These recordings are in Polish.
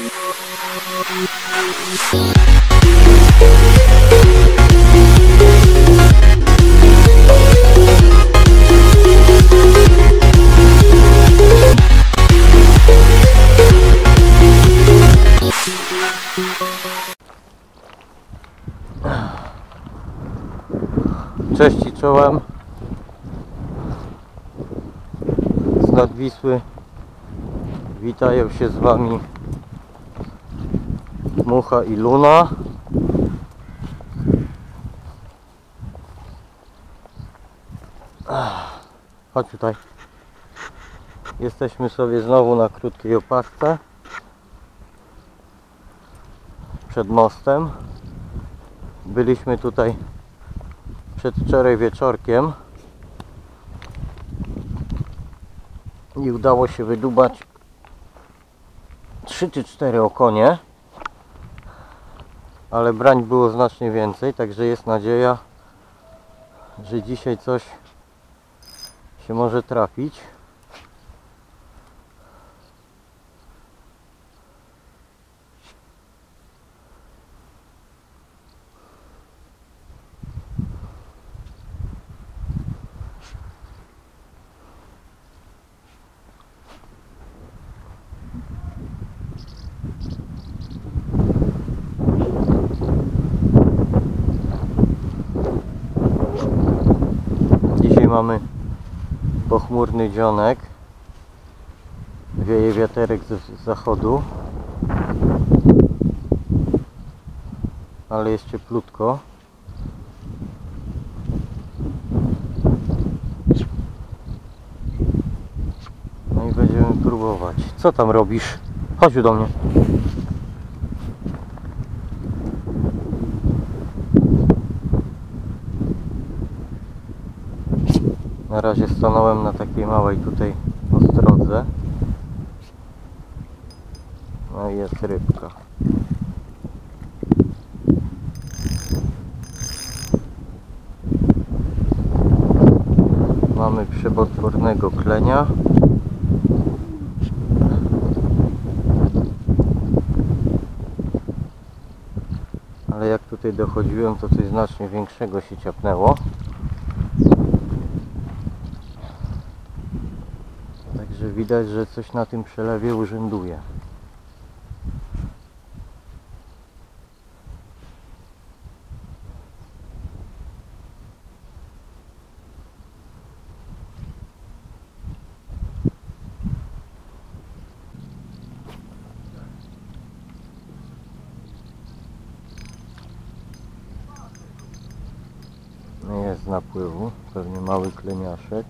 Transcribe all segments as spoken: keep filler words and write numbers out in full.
Cześć i czołem. Z nad Wisły witają się z wami Mucha i Luna. Chodź tutaj. Jesteśmy sobie znowu na krótkiej opatrzce przed mostem. Byliśmy tutaj przedwczoraj wieczorkiem i udało się wydubać trzy czy cztery okonie, ale brań było znacznie więcej, także jest nadzieja, że dzisiaj coś się może trafić. Dzisiaj mamy pochmurny dzionek, wieje wiaterek z zachodu, ale jest cieplutko. No i będziemy próbować. Co tam robisz? Chodź do mnie. Na razie stanąłem na takiej małej tutaj ostrodze. No i jest rybka. Mamy przebotwornego klenia. Ale jak tutaj dochodziłem, to coś znacznie większego się ciapnęło. Także widać, że coś na tym przelewie urzęduje. No jest z napływu, pewnie mały kleniaszek.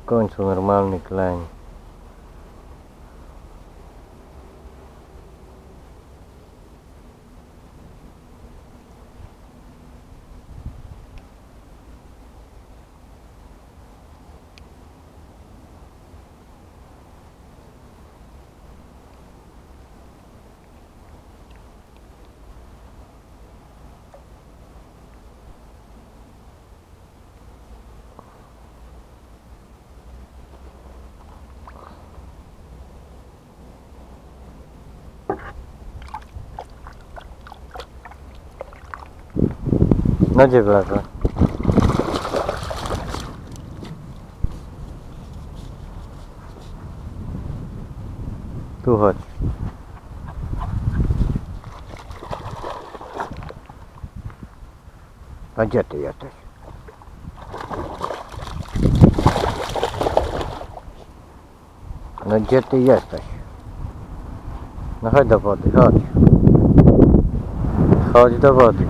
końcu normalny kleń. No gdzie wlewa? Tu chodź. A gdzie ty jesteś? No gdzie ty jesteś? No chodź do wody, chodź. Chodź do wody.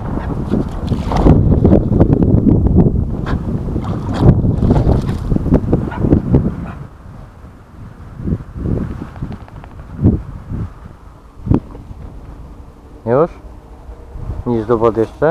Już? Nic do wody jeszcze?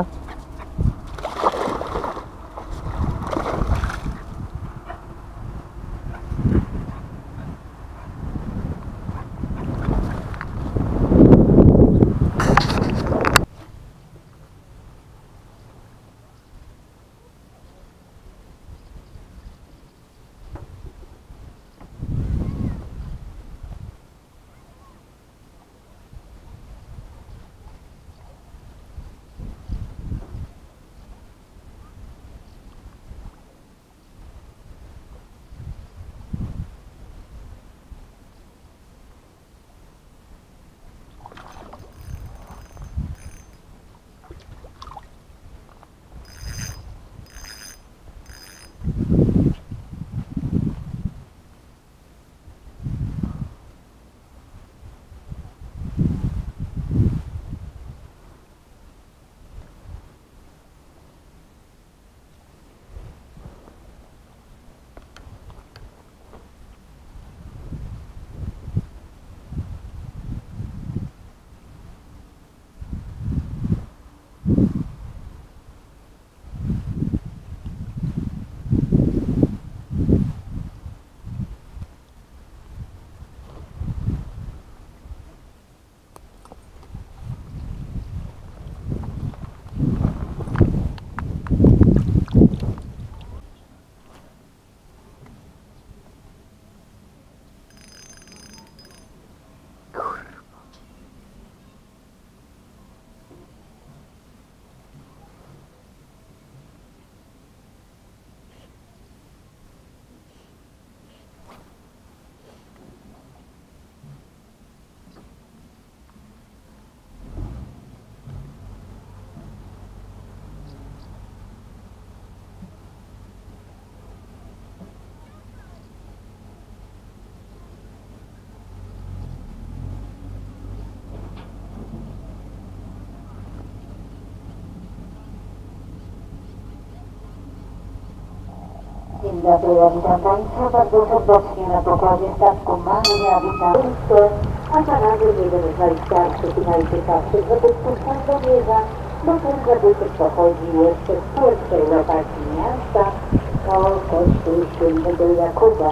Dzień dobry, ja witam Państwa bardzo serdecznie na pokładzie statku Maria, witam Państwa. A zarazem będziemy znali starszy, słuchajcie, starszy, żeby spuszczać do wieża, bo ten zabytek pochodzi jeszcze z pierwszej lokacji miasta, to kościół świętego Jakuba.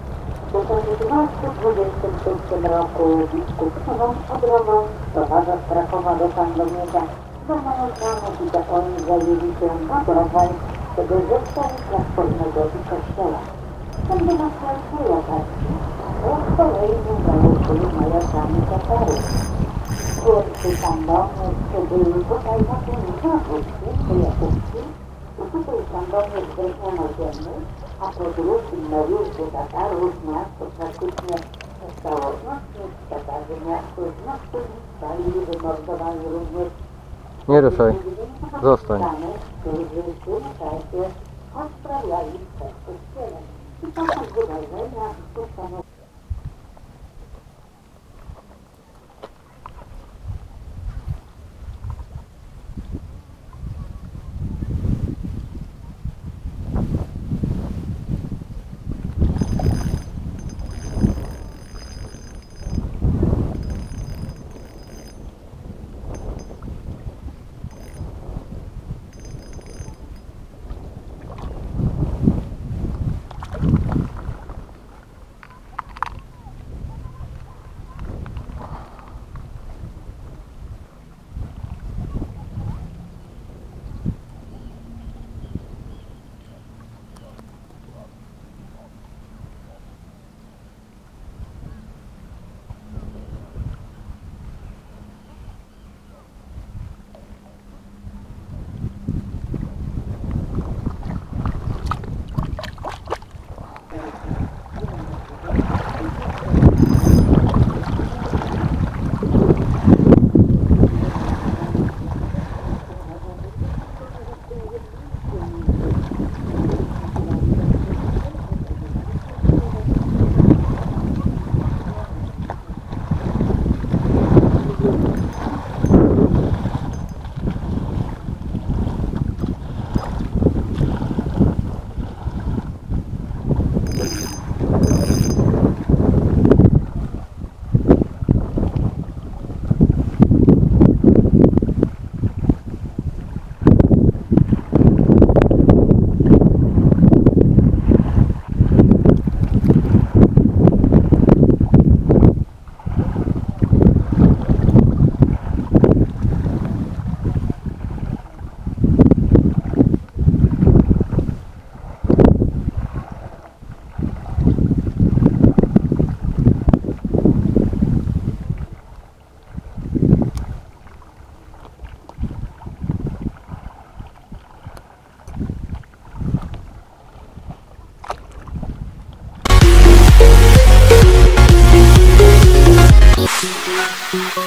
W tysiąc dwieście dwudziestym szóstym roku biskup Szymon Odrowa sprowadza z Krakowa do Sandomierza, zamawiając i kapłani zajęli się budować tego zestawika wspólnego i kościoła. Będę na pierwszej lokacji po kolejnym założyli majakami Tatarów. Pierwszy Sandomierz był tutaj na tym znowu święty Jakubski i tutaj Sandomierz weźmiono ziemię, a po drugim najeździe Tatarów miasto praktycznie zostało znośnych. Tatarzy miasto znośnymi, spalili, wymordowali również. Nie ruszaj. Zostań. Którzy w tym czasie odprawiali przed kościołem. I podczas wydarzenia spuszczono Thank you.